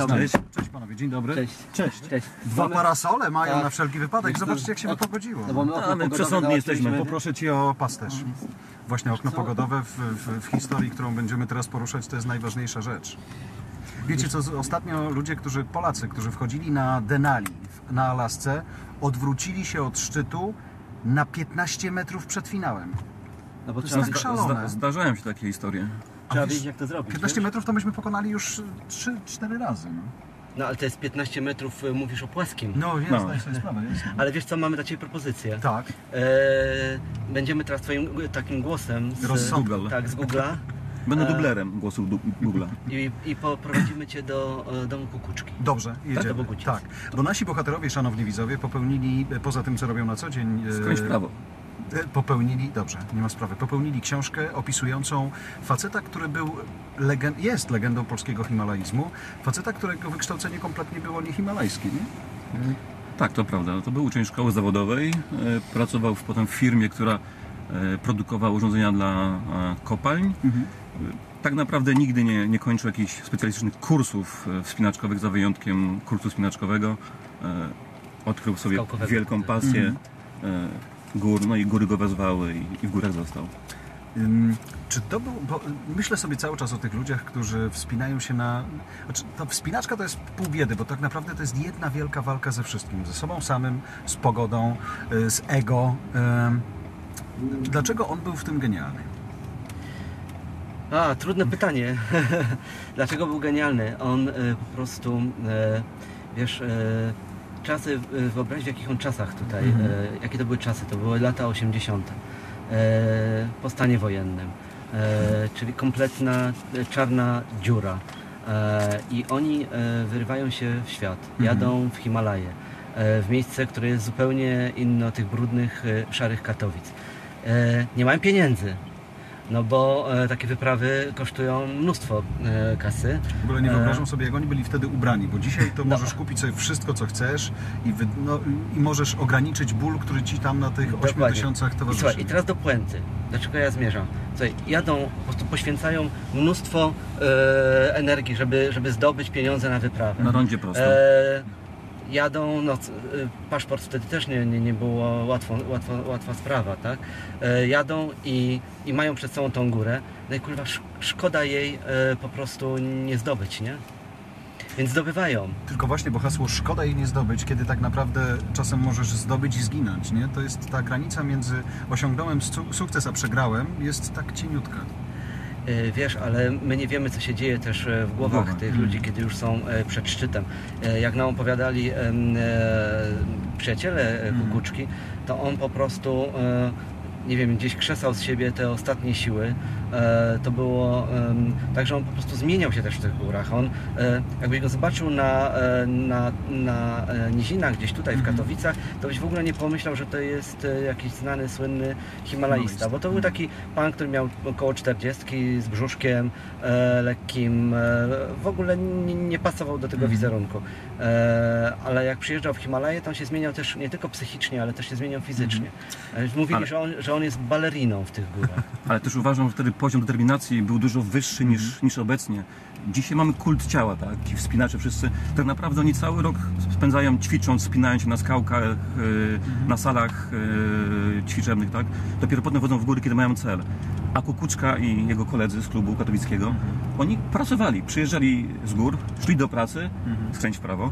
dobry. Cześć panowie, dzień dobry. Cześć. Cześć. Dwa parasole mają Tak. na wszelki wypadek. Zobaczcie, jak się to pogodziło. No bo my okno my pogodowe przesądni jesteśmy. załatwiliśmy. Poproszę cię o pasterz. Właśnie okno pogodowe w historii, którą będziemy teraz poruszać, to jest najważniejsza rzecz. Wiecie co, ostatnio Polacy, którzy wchodzili na Denali na Alasce, odwrócili się od szczytu na 15 metrów przed finałem. No bo To jest trzeba, tak szalone. Zdarzają się takie historie. trzeba wiesz, wiedzieć, jak to zrobić. 15 wiesz? metrów to myśmy pokonali już 3-4 razy. No, No ale to jest 15 metrów, mówisz o płaskim. no jest, No. to jest sprawa, jest. Ale wiesz co, mamy dla Ciebie propozycję. Tak. Będziemy teraz Twoim takim głosem Rozsądku. Google. tak, z Google'a Będę dublerem głosu Google'a. i poprowadzimy Cię do domu kukuczki. Dobrze, jedziemy. To Boguciec. Tak, bo nasi bohaterowie, szanowni widzowie, popełnili, poza tym co robią na co dzień, Skręć w prawo. popełnili książkę opisującą faceta, który był jest legendą polskiego himalaizmu, faceta, którego wykształcenie kompletnie było niehimalajskie, nie? Tak, to prawda. To był uczeń szkoły zawodowej. Pracował potem w firmie, która produkowała urządzenia dla kopalń. Tak naprawdę nigdy nie kończył jakichś specjalistycznych kursów wspinaczkowych, za wyjątkiem kursu wspinaczkowego. Odkrył sobie Skałkowego. wielką pasję gór, no i góry go wezwały i w górach został. Czy to był, bo myślę sobie cały czas o tych ludziach, którzy wspinają się na... Znaczy, ta wspinaczka to jest pół biedy, bo tak naprawdę to jest jedna wielka walka ze wszystkim. Ze sobą samym, z pogodą, z ego. Dlaczego on był w tym genialny? Trudne pytanie. Dlaczego był genialny? On po prostu, wiesz, czasy, wyobraź w jakich on czasach tutaj, jakie to były czasy, to były lata 80. Po stanie wojennym, czyli kompletna czarna dziura. I oni wyrywają się w świat, jadą w Himalaje, w miejsce, które jest zupełnie inne od tych brudnych, szarych Katowic. Nie mają pieniędzy, no bo takie wyprawy kosztują mnóstwo kasy. W ogóle nie wyobrażam sobie, jak oni byli wtedy ubrani, bo dzisiaj to możesz kupić sobie wszystko, co chcesz i możesz ograniczyć ból, który ci tam na tych 8000 towarzyszy. Słuchaj, i teraz do puenty. Do czego ja zmierzam? Słuchaj, jadą, po prostu poświęcają mnóstwo energii, żeby zdobyć pieniądze na wyprawę. Na rondzie prosto. Jadą, paszport wtedy też nie było łatwa sprawa, tak? Jadą i mają przed sobą tą górę, no i kurwa szkoda jej po prostu nie zdobyć, nie? Więc zdobywają. Tylko właśnie, bo hasło szkoda jej nie zdobyć, kiedy tak naprawdę czasem możesz zdobyć i zginąć, nie? To jest ta granica między osiągnąłem sukces, a przegrałem, jest tak cieniutka. Wiesz, ale my nie wiemy, co się dzieje też w głowach tych ludzi, kiedy już są przed szczytem. Jak nam opowiadali przyjaciele Kukuczki, to on po prostu, nie wiem, gdzieś krzesał z siebie te ostatnie siły. To było tak, że on po prostu zmieniał się też w tych górach. On, jakbyś go zobaczył na nizinach gdzieś tutaj w Katowicach, to byś w ogóle nie pomyślał, że to jest jakiś znany, słynny himalaista, bo to był taki pan, który miał około 40, z brzuszkiem lekkim, w ogóle nie pasował do tego wizerunku. Ale jak przyjeżdżał w Himalaje, to on się zmieniał też nie tylko psychicznie, ale też się zmieniał fizycznie. Mówili, że on jest baleriną w tych górach. Ale też uważam, że wtedy poziom determinacji był dużo wyższy niż obecnie. Dzisiaj mamy kult ciała, tak? Ci wspinacze wszyscy, tak naprawdę oni cały rok spędzają ćwicząc, wspinając się na skałkach, na salach ćwiczebnych, tak? Dopiero potem wchodzą w góry, kiedy mają cel. A Kukuczka i jego koledzy z klubu katowickiego, oni pracowali, przyjeżdżali z gór, szli do pracy, skręć w prawo,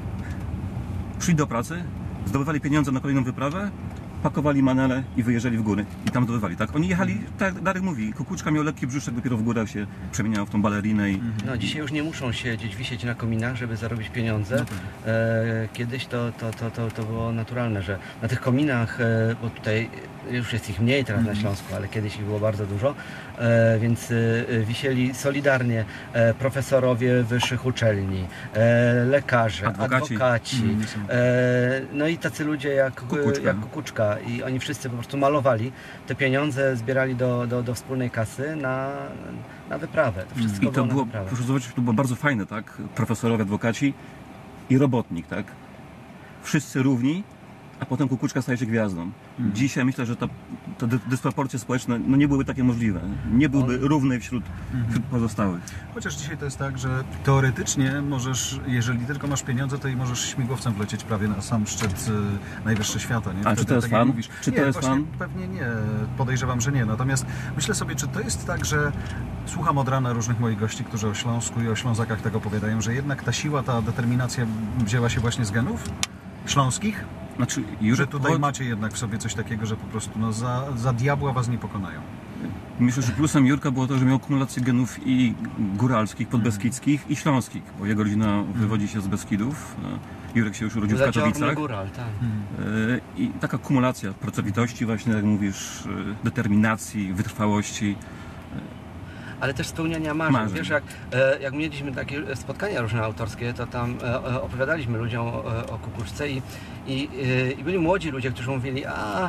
szli do pracy, zdobywali pieniądze na kolejną wyprawę, pakowali manele i wyjeżdżali w góry i tam zdobywali, tak? Oni jechali, tak jak Darek mówi, Kukuczka miał lekki brzuszek, dopiero w górach się przemieniał w tą balerinę i... No, dzisiaj już nie muszą wisieć na kominach, żeby zarobić pieniądze. Kiedyś to było naturalne, że na tych kominach, bo tutaj już jest ich mniej teraz na Śląsku, ale kiedyś ich było bardzo dużo, więc wisieli solidarnie profesorowie wyższych uczelni, lekarze, adwokaci, no i tacy ludzie jak Kukuczka i oni wszyscy po prostu malowali te pieniądze, zbierali do wspólnej kasy na wyprawę. To wszystko I to było, proszę zobaczyć, to było bardzo fajne, tak? Profesorowie, adwokaci i robotnik, tak? Wszyscy równi, a potem Kukuczka staje się gwiazdą. Dzisiaj myślę, że te dysproporcje społeczne no nie byłyby takie możliwe. Nie byłby równy wśród pozostałych. Chociaż dzisiaj to jest tak, że teoretycznie możesz, jeżeli tylko masz pieniądze, to i możesz śmigłowcem wlecieć prawie na sam szczyt najwyższy świata. Nie? A czy to jest fan? Czy to jest fan? Pewnie nie. Podejrzewam, że nie. Natomiast myślę sobie, czy to jest tak, że słucham od rana różnych moich gości, którzy o Śląsku i o Ślązakach tego opowiadają, że jednak ta siła, ta determinacja wzięła się właśnie z genów śląskich? Znaczy, Że tutaj macie jednak w sobie coś takiego, że po prostu no, za diabła was nie pokonają. Myślę, że plusem Jurka było to, że miał kumulację genów i góralskich, podbeskidzkich i śląskich, bo jego rodzina wywodzi się z Beskidów. Jurek się już urodził w Katowicach. Góral, tak. I taka kumulacja pracowitości właśnie, jak mówisz, determinacji, wytrwałości. Ale też spełniania marzeń. Wiesz, jak mieliśmy takie spotkania różne autorskie, to tam opowiadaliśmy ludziom o Kukuczce i byli młodzi ludzie, którzy mówili,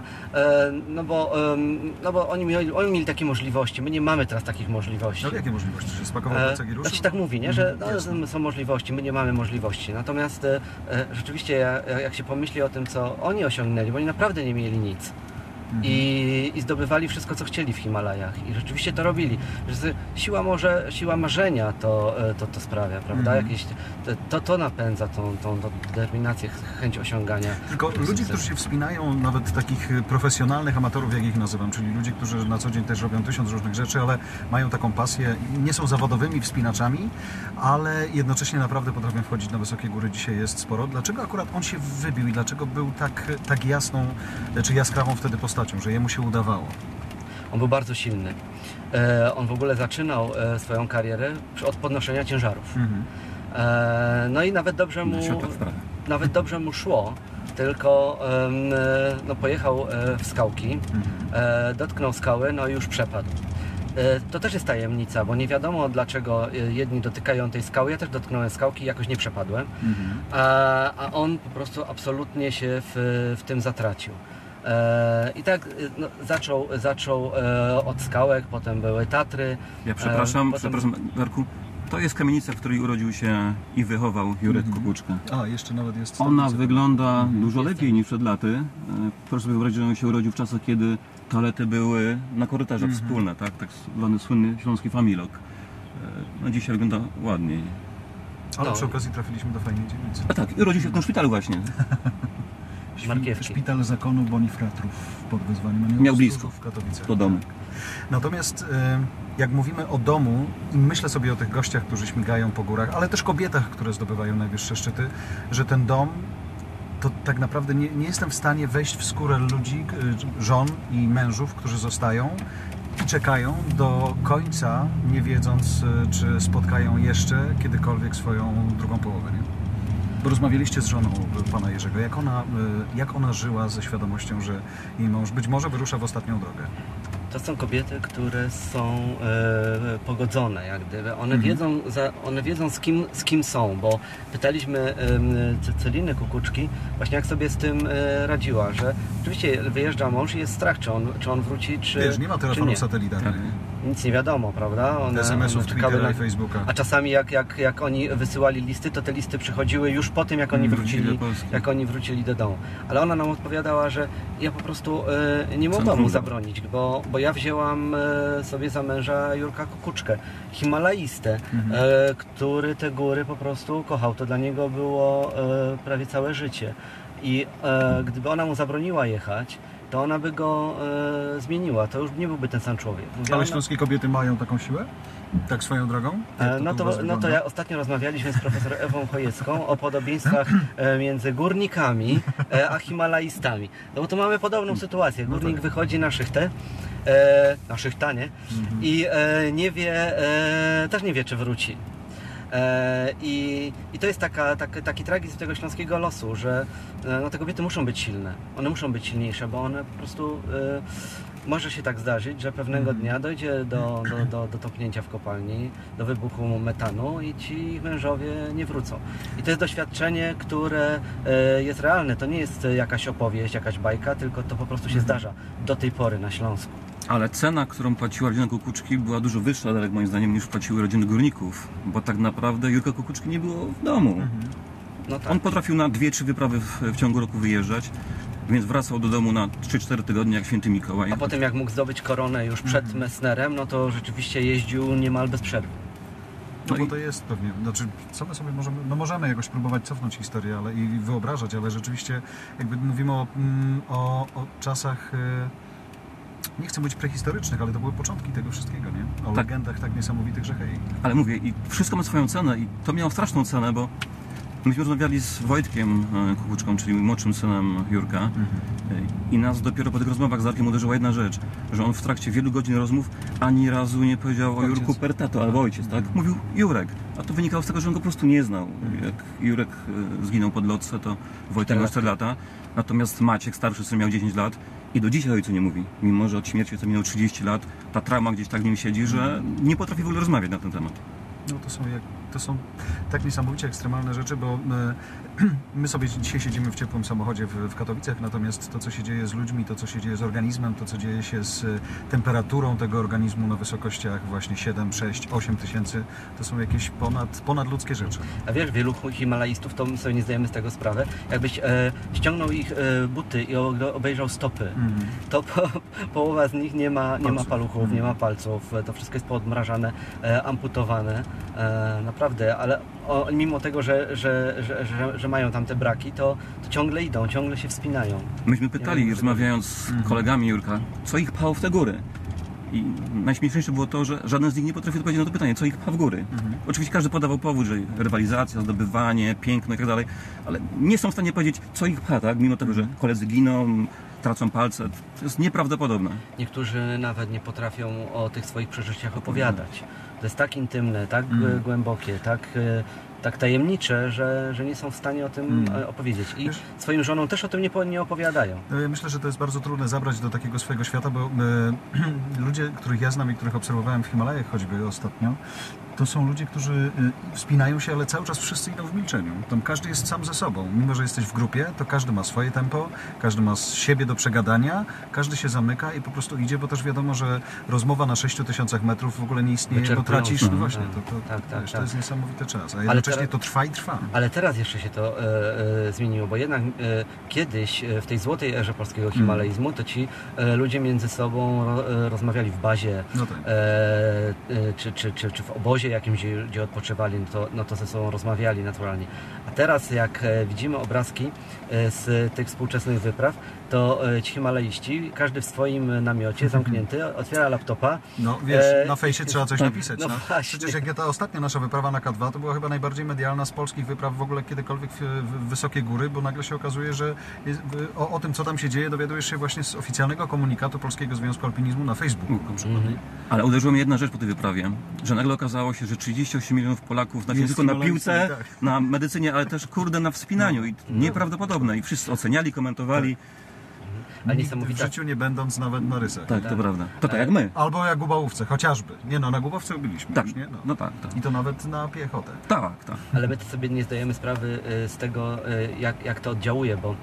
no bo oni mieli takie możliwości, my nie mamy teraz takich możliwości. No jakie możliwości? Że spakował plecak i ruszył? Znaczy tak mówi, nie? Że są możliwości, my nie mamy możliwości. Natomiast rzeczywiście jak się pomyśli o tym, co oni osiągnęli, bo oni naprawdę nie mieli nic. I zdobywali wszystko, co chcieli w Himalajach. I rzeczywiście to robili. Że siła marzenia to sprawia, prawda? To napędza tą determinację, chęć osiągania. Tylko ludzi, którzy się wspinają, nawet takich profesjonalnych amatorów, jak ich nazywam, czyli ludzi, którzy na co dzień też robią 1000 różnych rzeczy, ale mają taką pasję, nie są zawodowymi wspinaczami, ale jednocześnie naprawdę potrafią wchodzić na wysokie góry. Dzisiaj jest sporo. Dlaczego akurat on się wybił i dlaczego był tak jasną, czy jaskrawą wtedy postacią, że jemu się udawało? On był bardzo silny. On w ogóle zaczynał swoją karierę od podnoszenia ciężarów. No i nawet dobrze mu szło, tylko pojechał w skałki, dotknął skały, no i już przepadł. To też jest tajemnica, bo nie wiadomo dlaczego jedni dotykają tej skały. Ja też dotknąłem skałki i jakoś nie przepadłem, a on po prostu absolutnie się w tym zatracił. I tak zaczął od skałek, potem były Tatry. Ja przepraszam, Darku. To jest kamienica, w której urodził się i wychował Jurek Kukuczka. A, jeszcze nawet jest... Ona wygląda dużo lepiej niż przed laty. Proszę sobie wyobrazić, że on się urodził w czasach, kiedy toalety były na korytarzach wspólne, tak zwany słynny śląski familok. No dzisiaj wygląda ładniej. Ale przy okazji trafiliśmy do fajnej dzielnicy. A tak, urodził się w tym szpitalu właśnie. Szpital Zakonu Bonifratrów pod wyzwaniem. Miał blisko w Katowicach. Do domu. Natomiast jak mówimy o domu i myślę sobie o tych gościach, którzy śmigają po górach, ale też kobietach, które zdobywają najwyższe szczyty, że ten dom to tak naprawdę nie jestem w stanie wejść w skórę ludzi, żon i mężów, którzy zostają i czekają do końca, nie wiedząc, czy spotkają jeszcze kiedykolwiek swoją drugą połowę. Nie? Bo rozmawialiście z żoną pana Jerzego. Jak ona żyła ze świadomością, że jej mąż być może wyrusza w ostatnią drogę? To są kobiety, które są pogodzone, jak gdyby. One wiedzą z kim są, bo pytaliśmy Celinę Kukuczki właśnie jak sobie z tym radziła, że oczywiście wyjeżdża mąż i jest strach, czy on wróci, czy wiesz, nie ma telefonu satelitarnego. Nic nie wiadomo, prawda? SMS-ów, Twittera i Facebooka. A czasami jak oni wysyłali listy, to te listy przychodziły już po tym, jak oni wrócili do domu. Ale ona nam odpowiadała, że ja po prostu nie mogłam mu zabronić, bo ja wzięłam sobie za męża Jurka Kukuczkę, Himalaistę, który te góry po prostu kochał. To dla niego było prawie całe życie. I gdyby ona mu zabroniła jechać, to ona by go zmieniła. To już nie byłby ten sam człowiek. Ale śląskie kobiety mają taką siłę? Tak swoją drogą? No to ja ostatnio rozmawialiśmy z profesor Ewą Chojecką o podobieństwach między górnikami a himalaistami. No bo tu mamy podobną sytuację. Górnik wychodzi na szychtę, i też nie wie, czy wróci. I to jest taki tragizm tego śląskiego losu, że te kobiety muszą być silne. One muszą być silniejsze, bo one po prostu może się tak zdarzyć, że pewnego dnia dojdzie do topnięcia w kopalni, do wybuchu metanu i ci mężowie nie wrócą. I to jest doświadczenie, które jest realne. To nie jest jakaś opowieść, jakaś bajka, tylko to po prostu się zdarza do tej pory na Śląsku. Ale cena, którą płaciła rodzina Kukuczki, była dużo wyższa, Darek, moim zdaniem, niż płaciły rodziny górników, bo tak naprawdę Jurka Kukuczki nie było w domu. No tak. On potrafił na 2-3 wyprawy w ciągu roku wyjeżdżać. więc wracał do domu na 3-4 tygodnie jak święty Mikołaj. A potem jak mógł zdobyć koronę już przed Messnerem, no to rzeczywiście jeździł niemal bez przerwy. No No bo i- to jest pewnie, znaczy co my sobie możemy, no możemy jakoś próbować cofnąć historię, ale i wyobrażać, ale rzeczywiście jakby mówimy o czasach, nie chcę mówić prehistorycznych, ale to były początki tego wszystkiego, nie? O Tak. legendach tak niesamowitych, że hej. Ale mówię, i wszystko ma swoją cenę i to miało straszną cenę, bo myśmy rozmawiali z Wojtkiem Kukuczką, czyli młodszym synem Jurka i nas dopiero po tych rozmowach z Darkiem uderzyła jedna rzecz, że on w trakcie wielu godzin rozmów ani razu nie powiedział o Ojciec. Jurku per tato albo ojciec, tak? Mówił Jurek, a to wynikało z tego, że on go po prostu nie znał. Jak Jurek zginął pod Lotce, to Wojtek miał 4 lata, natomiast Maciek, starszy syn, miał 10 lat i do dzisiaj ojcu nie mówi, mimo że od śmierci ojca minęło 30 lat, ta trauma gdzieś tak w nim siedzi, że nie potrafi w ogóle rozmawiać na ten temat. No to są tak niesamowicie ekstremalne rzeczy, bo my sobie dzisiaj siedzimy w ciepłym samochodzie w Katowicach, natomiast to, co się dzieje z ludźmi, to, co się dzieje z organizmem, to, co dzieje się z temperaturą tego organizmu na wysokościach właśnie 7, 6, 8 tysięcy, to są jakieś ponadludzkie rzeczy. A wiesz, wielu himalaistów, to my sobie nie zdajemy z tego sprawy, jakbyś ściągnął ich buty i obejrzał stopy, to połowa z nich nie ma paluchów, nie ma palców, to wszystko jest poodmrażane, amputowane, naprawdę, ale mimo tego, że mają tam te braki, to ciągle idą, ciągle się wspinają. Myśmy pytali, rozmawiając z kolegami Jurka, co ich pchało w te góry. I najśmieszniejsze było to, że żaden z nich nie potrafił odpowiedzieć na to pytanie, co ich pcha w góry. Oczywiście każdy podawał powód, że rywalizacja, zdobywanie, piękno i tak dalej, ale nie są w stanie powiedzieć, co ich pcha, tak? Mimo tego, że koledzy giną, tracą palce. To jest nieprawdopodobne. Niektórzy nawet nie potrafią o tych swoich przeżyciach opowiadać. To jest tak intymne, tak głębokie, tak tajemnicze, że nie są w stanie o tym opowiedzieć. I swoim żonom też o tym nie opowiadają. No ja myślę, że to jest bardzo trudne zabrać do takiego swojego świata, bo ludzie, których ja znam i których obserwowałem w Himalajach choćby ostatnio, to są ludzie, którzy wspinają się, ale cały czas wszyscy idą w milczeniu. Tam każdy jest sam ze sobą. Mimo że jesteś w grupie, to każdy ma swoje tempo, każdy ma z siebie do przegadania, każdy się zamyka i po prostu idzie, bo też wiadomo, że rozmowa na 6000 metrów w ogóle nie istnieje, bo tracisz, no właśnie, to jest niesamowity czas, a jednocześnie to trwa i trwa. Ale teraz jeszcze się to zmieniło, bo jednak kiedyś w tej złotej erze polskiego himalaizmu to ci ludzie między sobą rozmawiali w bazie, No tak. czy w obozie jakimś, gdzie odpoczywali, no to ze sobą rozmawiali naturalnie. A teraz jak widzimy obrazki z tych współczesnych wypraw, to ci himalaiści, każdy w swoim namiocie zamknięty, otwiera laptopa. No wiesz, na fejsie trzeba coś napisać. No No. właśnie. Przecież jak ta ostatnia nasza wyprawa na K2, to była chyba najbardziej medialna z polskich wypraw w ogóle kiedykolwiek w wysokie góry, bo nagle się okazuje, że o tym, co tam się dzieje, dowiadujesz się właśnie z oficjalnego komunikatu Polskiego Związku Alpinizmu na Facebooku. Na przykład. Ale uderzyła mnie jedna rzecz po tej wyprawie, że nagle okazało się, że 38 milionów Polaków nie Jest tylko na himalajstwie, piłce, tak. na medycynie, ale też kurde na wspinaniu i nieprawdopodobne i wszyscy oceniali, komentowali. A W niesamowita. życiu nie będąc nawet na rysach. Tak, to prawda. To tak jak my. Albo jak Gubałówce, chociażby. Nie no, na Gubałówce byliśmy Tak, już, nie? no tak. I to nawet na piechotę. Tak. Ale my sobie nie zdajemy sprawy z tego, jak to oddziałuje, bo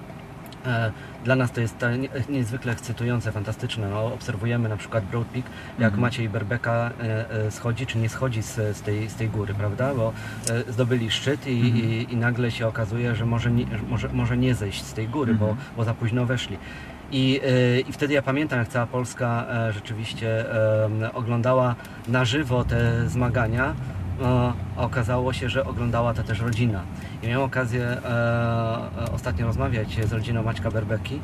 dla nas to jest niezwykle ekscytujące, fantastyczne. No, obserwujemy na przykład Broad Peak, jak Maciej Berbeka schodzi czy nie schodzi z tej góry, prawda? Bo zdobyli szczyt i nagle się okazuje, że może nie zejść z tej góry, bo za późno weszli. I wtedy ja pamiętam, jak cała Polska rzeczywiście oglądała na żywo te zmagania. Okazało się, że oglądała to też rodzina. I miałem okazję ostatnio rozmawiać z rodziną Maćka Berbeki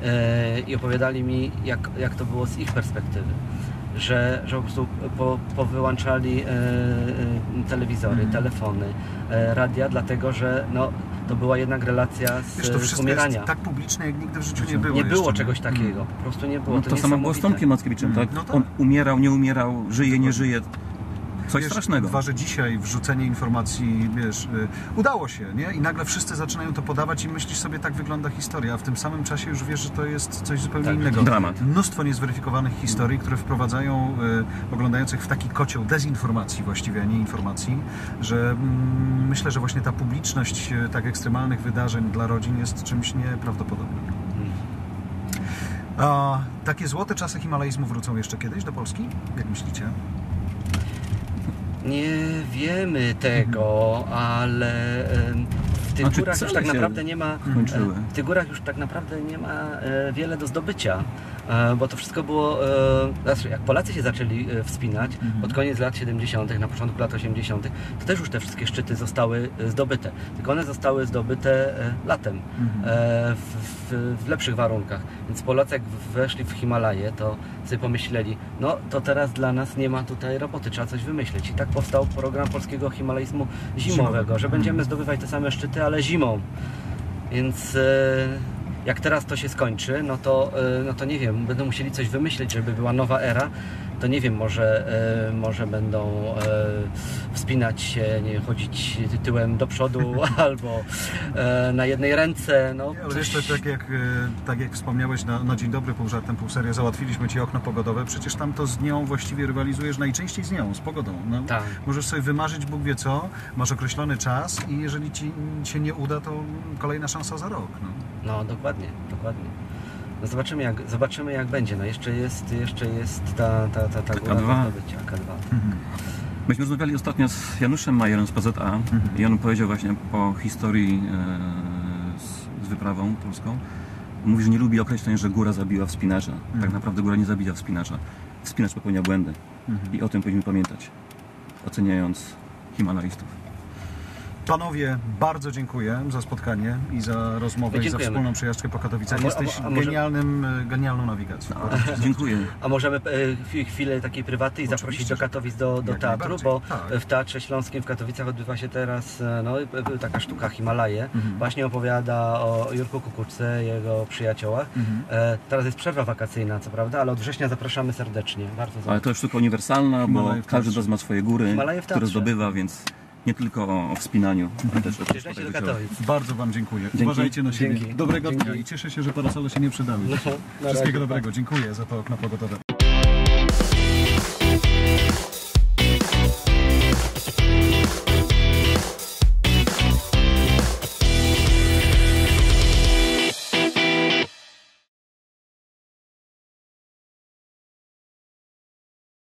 i opowiadali mi, jak to było z ich perspektywy. Że po prostu powyłączali telewizory, telefony, radia, dlatego że to była jednak relacja Wiesz, to wszystko umierania. jest tak publiczne, jak nigdy w życiu nie było. Nie było jeszcze, czegoś takiego, po prostu nie było. No to samo było z Tomkiem Mackiewiczem, tak? No tak. On umierał, nie umierał, żyje, nie żyje. Coś strasznego. Dwa, że dzisiaj wrzucenie informacji, wiesz, udało się, nie? I nagle wszyscy zaczynają to podawać i myślisz sobie, tak wygląda historia, a w tym samym czasie już wiesz, że to jest coś zupełnie innego. Dramat. Mnóstwo niezweryfikowanych historii, które wprowadzają oglądających w taki kocioł dezinformacji właściwie, a nie informacji, że myślę, że właśnie ta publiczność tak ekstremalnych wydarzeń dla rodzin jest czymś nieprawdopodobnym. A takie złote czasy himalaizmu wrócą jeszcze kiedyś do Polski? Jak myślicie? Nie wiemy tego, ale w tych Znaczy, górach już cele tak się naprawdę nie ma. kończyły. W tych górach już tak naprawdę nie ma wiele do zdobycia, bo to wszystko było. Znaczy, jak Polacy się zaczęli wspinać pod koniec lat 70., na początku lat 80., to też już te wszystkie szczyty zostały zdobyte. Tylko one zostały zdobyte latem, w lepszych warunkach. Więc Polacy, jak weszli w Himalaje, to sobie pomyśleli, no to teraz dla nas nie ma tutaj roboty, trzeba coś wymyśleć. I tak powstał program polskiego himalaizmu zimowego, że będziemy zdobywać te same szczyty, ale zimą. Więc jak teraz to się skończy, no to nie wiem, będą musieli coś wymyślić, żeby była nowa era. To nie wiem, może będą wspinać się, nie chodzić tyłem do przodu albo na jednej ręce. No, Ale wiesz, to tak jak wspomniałeś na dzień dobry, pół żartem, pół serio, załatwiliśmy Ci okno pogodowe, przecież tam to z nią właściwie rywalizujesz najczęściej z nią, z pogodą. No, tak. Możesz sobie wymarzyć Bóg wie co, masz określony czas i jeżeli Ci się nie uda, to kolejna szansa za rok. No dokładnie. No zobaczymy jak będzie. No jeszcze jest ta góra do zdobycia, K2. Myśmy rozmawiali ostatnio z Januszem Majerem z PZA i on powiedział właśnie po historii z wyprawą polską. Mówi, że nie lubi określeń, że góra zabiła wspinacza. Tak naprawdę góra nie zabija wspinacza. Wspinacz popełnia błędy. I o tym powinniśmy pamiętać, oceniając Himalajstów. Panowie, bardzo dziękuję za spotkanie i za rozmowę i za wspólną przejażdżkę po Katowicach. Jesteś genialną nawigacją. Dziękuję. A możemy chwilę takiej prywatnej zaprosić do Katowic do teatru, bo w Teatrze Śląskim w Katowicach odbywa się teraz taka sztuka Himalaje. Właśnie opowiada o Jurku Kukuczce, jego przyjaciołach. Teraz jest przerwa wakacyjna, co prawda, ale od września zapraszamy serdecznie. Bardzo ale to jest sztuka uniwersalna, bo każdy z nas ma swoje góry, które zdobywa, więc nie tylko o wspinaniu, ale też o Przyjeżdżajcie do Katowic. Bardzo Wam dziękuję. Dzięki. Uważajcie na siebie. Dzięki. Dobrego dnia Dzięki. i cieszę się, że parasole się nie przydały. Wszystkiego dobrego. Dziękuję za to okno pogodowe.